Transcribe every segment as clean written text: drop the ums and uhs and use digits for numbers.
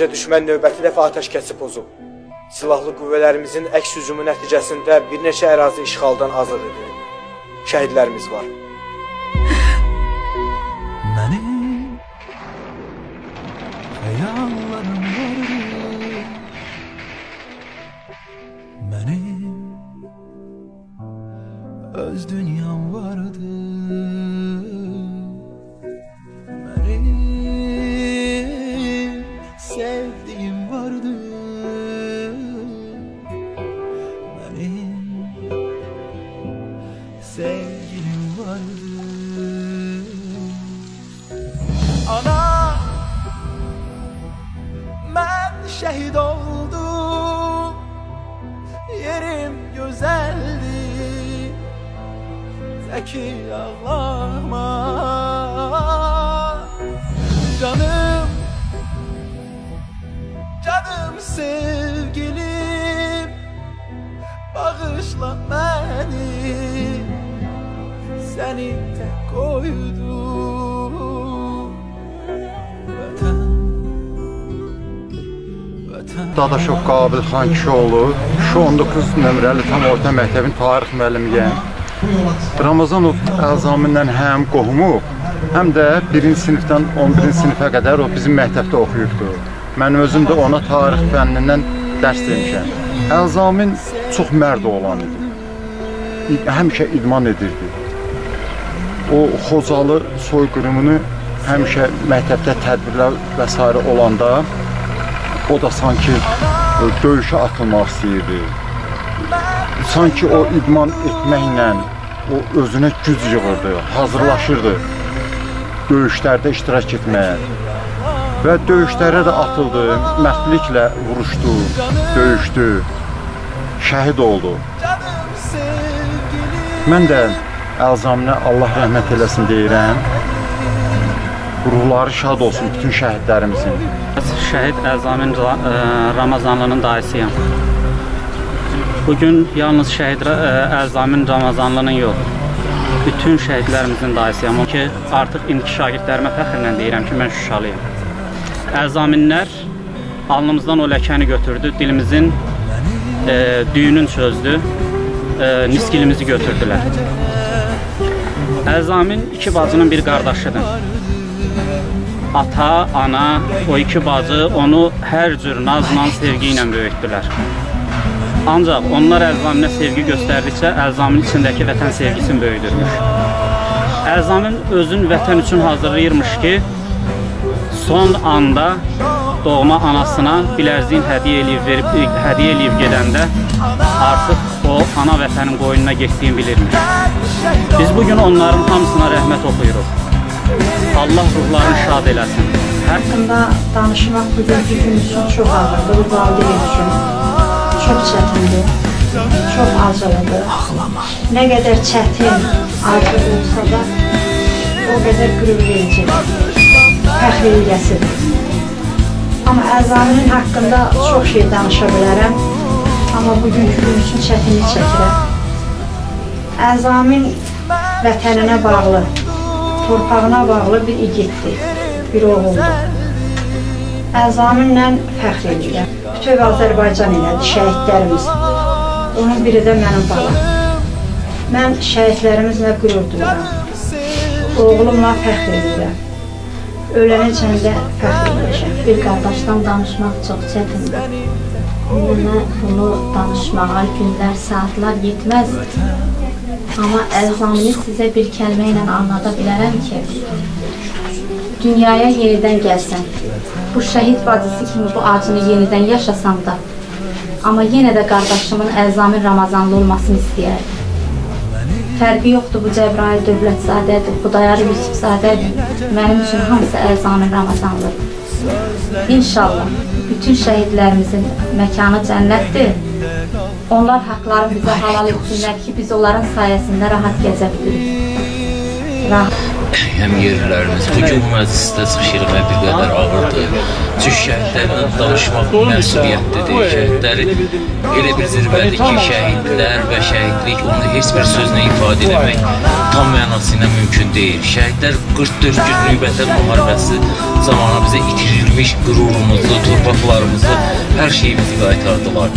Düşmən növbəti dəfə atəşkəsi pozub. Silahlı qüvvələrimizin əks hücumu nəticəsində bir neçə ərazi işğaldan azad edilib. Şəhidlərimiz var. Mənim xəyallarım vardı, mənim öz dünyam vardı, mənim sevdiğim vardı, benim sevgilim vardı. Ana, ben şehit oldum, yerim güzeldi, zeki ağlama canım. Canım sevgilim, bağışla beni, seni tek koydum. Dadaşov Qabilxan Kişioğlu, şu 19 nömrəli tam orta məktəbin tarix müəllimiyəm. Ramazanov Əzamindən həm qohumu, həm də 1-ci sinifdən 11-ci sinifə qədər o bizim məktəbdə oxuyubdu. Mən özüm də ona tarix fənnindən dərs demişəm. Əzamin çox mərd olan idi. Həmişə idman edirdi. O Xocalı soyqırımını həmişə məktəbdə tədbirlər və s. olanda o da sanki döyüşə atılmaq istəyirdi. Sanki o idman etməklə o özünə güc yığırdı, hazırlaşırdı döyüşlərdə iştirak etməyə. Və döyüşlərə də atıldı, mərdliklə vuruşdu, döyüşdü, şəhid oldu. Mən də Əzaminə Allah rəhmət eləsin deyirəm. Ruhları şad olsun bütün şəhidlərimizin. Şəhid Əzamin Ramazanlının dayısıyam. Bugün yalnız şəhid Əzamin Ramazanlının yox, bütün şəhidlərimizin dayısıyam. O ki, artıq indiki şagirdlərimə fəxrlə deyirəm ki, mən Şuşalıyam. Əzaminlər alnımızdan o ləkəni götürdü, dilimizin düyünün çözdü, niskilimizi götürdülər. Əzamin iki bacının bir qardaşıdır. Ata, ana, o iki bacı onu hər cür nazla, sevgi ilə böyütdülər. Ancaq onlar Əzaminə sevgi göstərdikcə Əzamin içindəki vətən sevgisini böyüdürmüş. Əzamin özün vətən üçün hazırlayırmış ki, son anda doğma anasına bilərziyin hədiyyə eləyib gedəndə artıq o ana vətənin qoyununa getdiyini bilirmiş. Biz bugün onların hamısına rəhmət oxuyuruq. Allah ruhlarını şad eləsin. Haqqında danışmaq bugünkü gün üçün çox ağırdır, bu valideyn üçün çox çətindir, çox acılıdır. Nə qədər çətin, acı olsa da o qədər qürur vericidir, fəxr ediləsidir. Amma Əzaminin haqqında çox şey danışa bilərəm, amma bugünkü gün üçün çətinlik çəkirəm. Əzamin vətəninə bağlı, torpağına bağlı bir igiddir, bir oğuldur. Əzaminlə fəxr edirəm. Bütöv Azərbaycan ilədir, şəhidlərimiz. Onun biri də mənim balam. Mən şəhidlərimizlə qürur duyuram. Oğlumla fəxr edirəm. Ölənəcən də fəxr edəcəm. Bir qardaşdan danışmaq çox çətindir. Mənə bunu danışmağa günlər, saatlar yetməz. Amma Əzamini sizə bir kəlmə ilə anlada bilərəm ki, dünyaya yenidən gəlsən, bu şəhid bacısı kimi bu acını yenidən yaşasam da, amma yenə də qardaşımın Əzamin Ramazanlı olmasını istəyərdim. Fərqi yoxdur, bu Cəbrayıl Dövlətzadədir, Xudayar Yusufzadədir, mənim üçün hamısı Əzamin Ramazanlıdır. İnşallah bütün şəhidlərimizin məkanı cənnətdir. Onlar haqları bizə halal etsinlər ki, biz onların sayəsində rahat gəzə bilirik. həm yerlərimiz. Bugün bu məclisdə çıxış eləmək bir qədər ağırdır. Çünki şəhidlərlə danışmaq məsuliyyətlidir. Şəhidləri elə bir zirvədir ki, şəhidlər və şəhidlik onu heç bir sözlə ifadə etmək tam mənası ilə mümkün deyil. Şəhidlər 44 günlük Vətən müharibəsi zamanı bizə itirilmiş qürurumuzu, torpaqlarımızı, hər şeyimizi qaytardılar.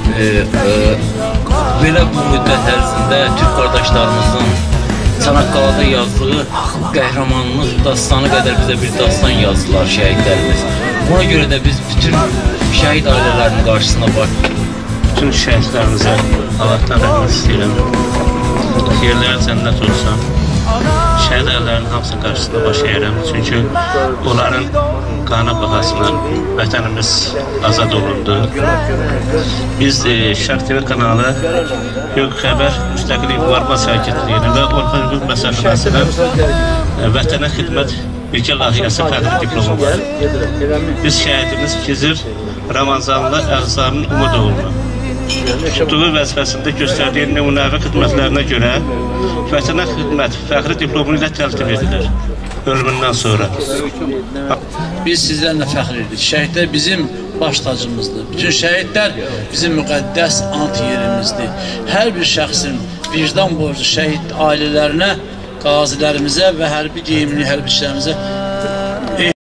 Belə bu müddət ərzində Türk qardaşlarımızın Çanaqqalada yazdığı qəhrəmanlıq dastanı qədər bizə bir dastan yazdılar şəhidlərimiz. Ona görə də biz bütün şəhid ailələrinin qarşısına bütün şəhidlərimizə Allahdan rəhmət istəyirəm. Yerləri cənnət olsun. Şəhid ailələrinin hamısı qarşısında baş əyirəm. Çünki onların qanı bahasına vətənimiz azad olundu. Biz Şərq TV kanalı Hüquq Xəbər Müstəqillik Müharibəsi Hərəkətliyinin və Orta Hüquq Məsələsinin Vətənə Xidmət Birgə Layihəsi fəxri diplomu var. Biz şəhidimiz Xizir Ramazanlı Əlzamın Umudoğlu'na tutduğu vəzifəsində göstərdiyi nümunəvi xidmətlərinə görə Vətənə Xidmət fəxri diplomu ilə təltif edilir ölümündən sonra. Biz sizlərlə fəxr edirik. Şəhidlər bizim baş tacımızdır. Bütün şəhidlər bizim müqəddəs ant yerimizdir. Hər bir şəxsin vicdan borcu şəhid ailələrinə, qazilərimizə və hərbi geyimli hərbiçilərimizə